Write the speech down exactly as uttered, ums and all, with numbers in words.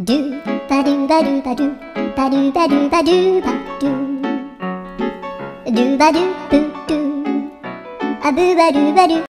ドゥバドゥバドゥバドゥバドゥバドゥバドゥバドゥドゥバドゥブドゥあぶばるばる